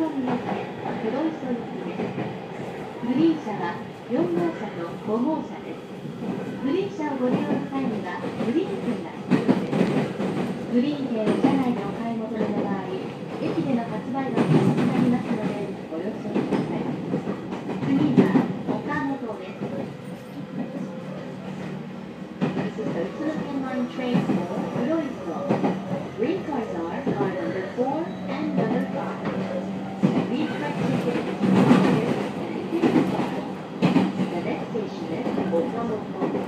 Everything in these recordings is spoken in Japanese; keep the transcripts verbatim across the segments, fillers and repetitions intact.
宮線黒磯行きです。グリーン車はよん号車とご号車です。グリーン車をご利用の際にはグリーン券が必要です。グリーン券を車内でお買い求めの場合、駅での発売が遅くなりますのでご了承ください。次は岡本です。This is the Utsunomiya Line train for Kuroiso. Green cars are car number four and number five. The track ticket is required and a ticket card. The next station is Okamoto.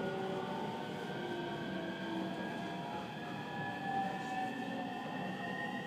「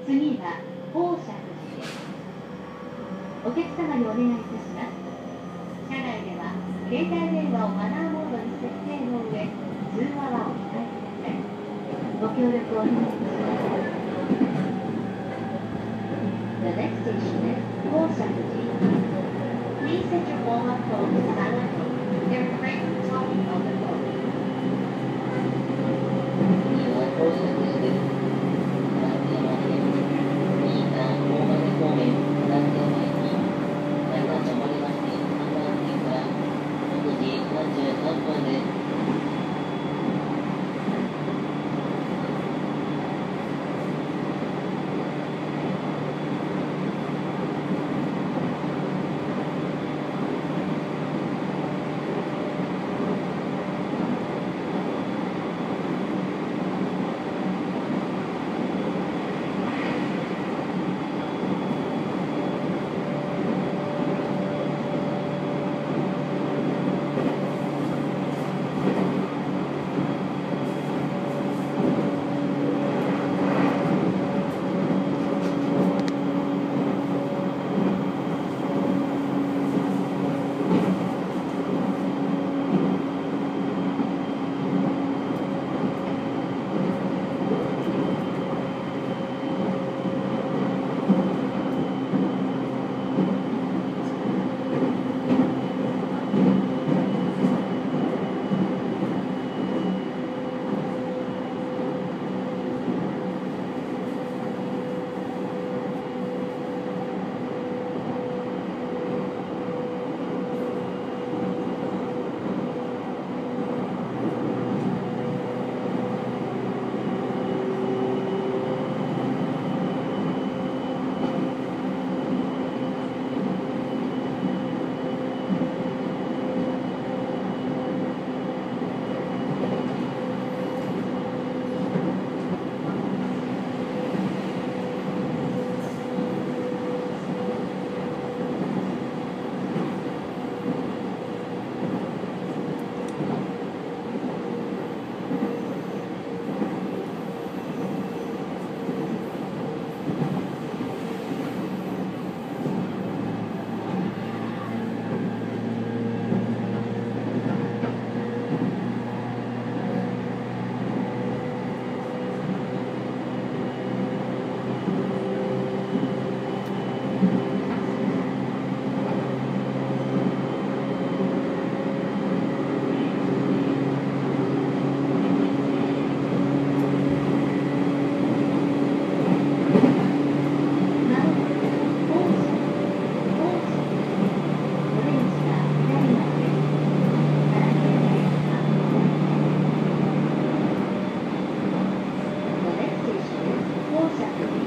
次は宝石寺です。お客様にお願いいたします。車内では携帯電話をマナーモードに設定の上、通話はお控えください。ご協力をお願いいたします。The next station is 宝石寺。Please set your mobile phone to silent mode and refrain from talking on the phone. 次は宝石寺です。嵐山線、新潟大金方面、嵐山行き、階段上りまして、さんばん線からろくじさんじゅうさんぷんです。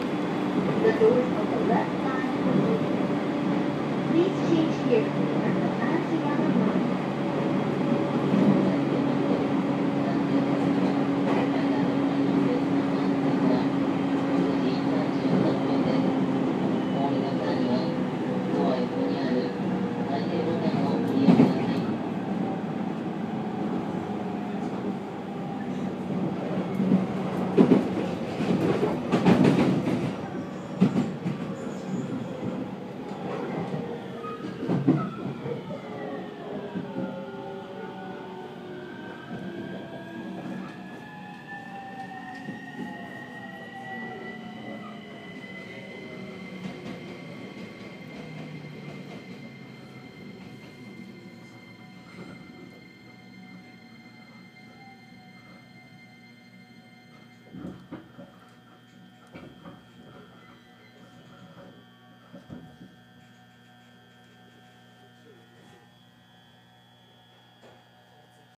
The doors on the left side will open. Please change gear